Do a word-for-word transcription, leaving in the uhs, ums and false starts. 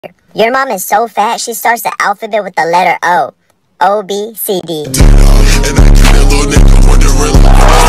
Your mom is so fat, she starts the alphabet with the letter O. O, B, C, D. And I get that little nigga wondering